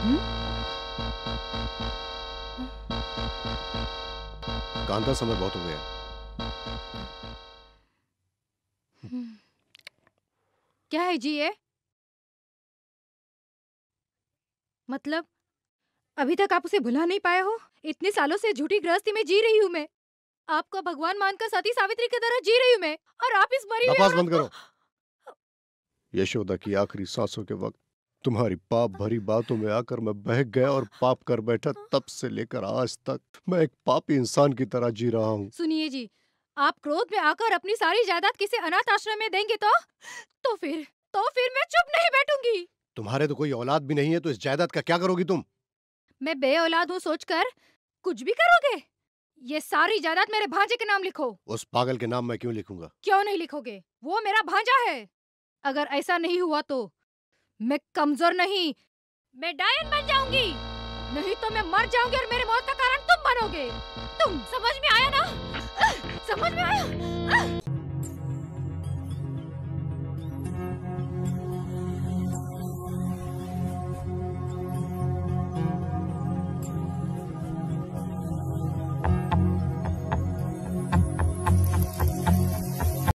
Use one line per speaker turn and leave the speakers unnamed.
कांता, समय बहुत हो गया।
क्या है जी ये? मतलब अभी तक आप उसे भुला नहीं पाए हो? इतने सालों से झूठी गृहस्थी में जी रही हूँ मैं। आपका भगवान मानकर सती सावित्री की तरह जी रही हूँ मैं, और आप इस मरी हुई
बकवास
औरत
बंद
को।
करो। यशोदा की आखिरी सांसों के वक्त तुम्हारी पाप भरी बातों में आकर मैं बहक गया और पाप कर बैठा। तब से लेकर आज तक मैं एक पापी इंसान की तरह जी रहा हूँ।
सुनिए जी, आप क्रोध में आकर अपनी सारी जायदाद किसी अनाथ आश्रम में देंगे तो फिर मैं चुप नहीं बैठूंगी।
तुम्हारे तो कोई औलाद भी नहीं है, तो इस जायदाद का क्या करोगी तुम?
मैं बे औलाद हूँ सोचकर कुछ भी करोगे? ये सारी जायदाद मेरे भांजे के नाम लिखो।
उस पागल के नाम मैं क्यों लिखूंगा?
क्यों नहीं लिखोगे? वो मेरा भांजा है। अगर ऐसा नहीं हुआ तो मैं कमजोर नहीं, मैं डायन बन जाऊंगी। नहीं तो मैं मर जाऊंगी और मेरी मौत का कारण तुम बनोगे। तुम समझ में आया ना? समझ में आया?